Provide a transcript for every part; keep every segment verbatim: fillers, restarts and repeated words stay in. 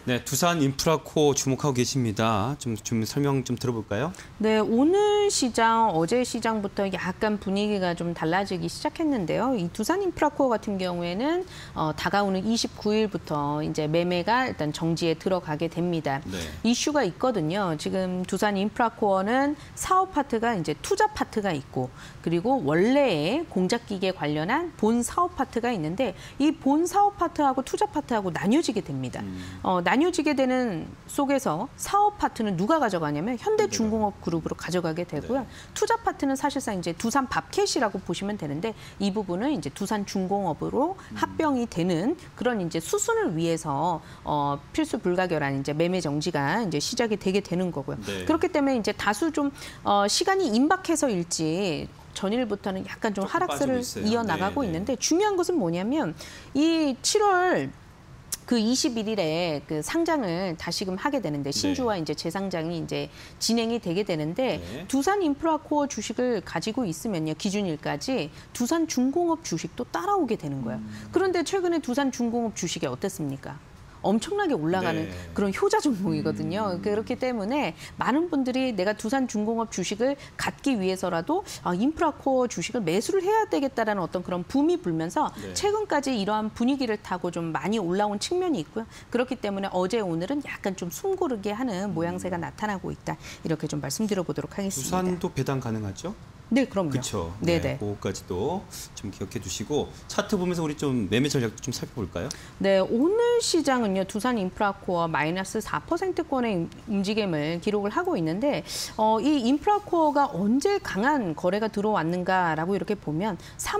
네, 두산 인프라코어 주목하고 계십니다. 좀, 좀 설명 좀 들어볼까요? 네, 오늘 시장, 어제 시장부터 약간 분위기가 좀 달라지기 시작했는데요. 이 두산 인프라코어 같은 경우에는 어, 다가오는 이십구 일부터 이제 매매가 일단 정지에 들어가게 됩니다. 네. 이슈가 있거든요. 지금 두산 인프라코어는 사업 파트가 이제 투자 파트가 있고, 그리고 원래의 공작기계 관련한 본 사업 파트가 있는데, 이 본 사업 파트하고 투자 파트하고 나뉘어지게 됩니다. 음. 어, 나뉘어지게 되는 속에서 사업 파트는 누가 가져가냐면 현대중공업 그룹으로 가져가게 되고요. 네. 투자 파트는 사실상 이제 두산 밥캣이라고 보시면 되는데, 이 부분은 이제 두산중공업으로 음. 합병이 되는 그런 이제 수순을 위해서 어, 필수 불가결한 이제 매매 정지가 이제 시작이 되게 되는 거고요. 네. 그렇기 때문에 이제 다수 좀 어, 시간이 임박해서일지 전일부터는 약간 좀 하락세를 이어나가고 네, 네. 있는데, 중요한 것은 뭐냐면 이 칠월 그 이십일 일에 그 상장을 다시금 하게 되는데, 신주와 네. 이제 재상장이 이제 진행이 되게 되는데, 네. 두산 인프라코어 주식을 가지고 있으면요, 기준일까지 두산 중공업 주식도 따라오게 되는 거예요. 음. 그런데 최근에 두산 중공업 주식이 어땠습니까? 엄청나게 올라가는 네. 그런 효자 종목이거든요. 음. 그렇기 때문에 많은 분들이 내가 두산중공업 주식을 갖기 위해서라도 아, 인프라코어 주식을 매수를 해야 되겠다라는 어떤 그런 붐이 불면서 네. 최근까지 이러한 분위기를 타고 좀 많이 올라온 측면이 있고요. 그렇기 때문에 어제 오늘은 약간 좀 숨고르게 하는 모양새가 나타나고 있다. 이렇게 좀 말씀드려보도록 하겠습니다. 두산도 배당 가능하죠? 네, 그럼요. 그렇죠. 네네. 네, 그거까지도 좀 기억해 두시고 차트 보면서 우리 좀 매매 전략 좀 살펴볼까요? 네, 오늘 시장은요, 두산 인프라코어 마이너스 사 퍼센트권의 움직임을 기록을 하고 있는데, 어, 이 인프라코어가 언제 강한 거래가 들어왔는가라고 이렇게 보면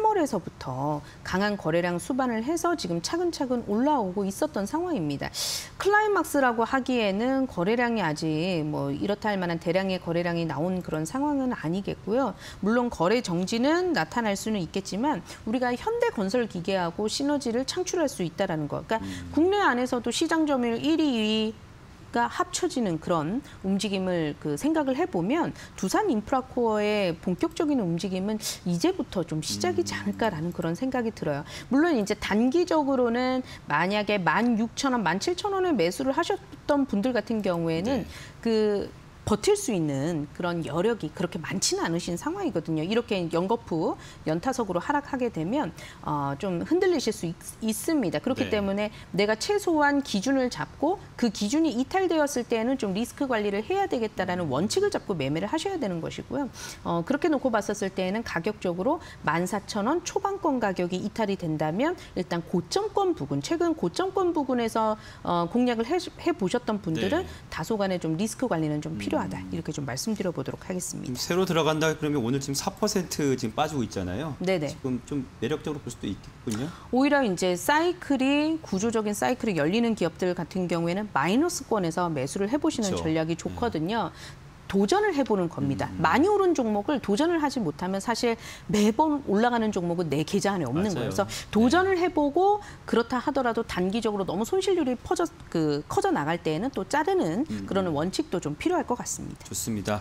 삼월에서부터 강한 거래량 수반을 해서 지금 차근차근 올라오고 있었던 상황입니다. 클라이막스라고 하기에는 거래량이 아직 뭐 이렇다 할 만한 대량의 거래량이 나온 그런 상황은 아니겠고요. 물론 거래 정지는 나타날 수는 있겠지만 우리가 현대건설기계하고 시너지를 창출할 수 있다는 거. 그러니까 음. 국내 안에서도 시장 점유율 일 위, 이 위가 합쳐지는 그런 움직임을 그 생각을 해보면 두산 인프라코어의 본격적인 움직임은 이제부터 좀 시작이지 않을까라는 그런 생각이 들어요. 물론 이제 단기적으로는 만약에 만 육천 원, 만 칠천 원에 매수를 하셨던 분들 같은 경우에는 네. 그 버틸 수 있는 그런 여력이 그렇게 많지는 않으신 상황이거든요. 이렇게 연거푸, 연타석으로 하락하게 되면 어, 좀 흔들리실 수 있, 있습니다. 그렇기 네. 때문에 내가 최소한 기준을 잡고 그 기준이 이탈되었을 때는 좀 리스크 관리를 해야 되겠다라는 원칙을 잡고 매매를 하셔야 되는 것이고요. 어, 그렇게 놓고 봤었을 때는 가격적으로 만 사천 원 초반권 가격이 이탈이 된다면 일단 고점권 부근, 최근 고점권 부근에서 어, 공략을 해, 해보셨던 분들은 네. 다소간의 좀 리스크 관리는 좀 필요합니다. 하다 이렇게 좀 말씀드려 보도록 하겠습니다. 좀 새로 들어간다 그러면 오늘 지금 사 퍼센트 지금 빠지고 있잖아요. 네네. 지금 좀 매력적으로 볼 수도 있겠군요. 오히려 이제 사이클이 구조적인 사이클이 열리는 기업들 같은 경우에는 마이너스권에서 매수를 해보시는 그렇죠. 전략이 좋거든요. 네. 도전을 해보는 겁니다. 음. 많이 오른 종목을 도전을 하지 못하면 사실 매번 올라가는 종목은 내 계좌 안에 없는 맞아요. 거예요. 그래서 도전을 해보고 그렇다 하더라도 단기적으로 너무 손실률이 퍼져, 그, 커져 나갈 때에는 또 자르는 음. 그런 원칙도 좀 필요할 것 같습니다. 좋습니다.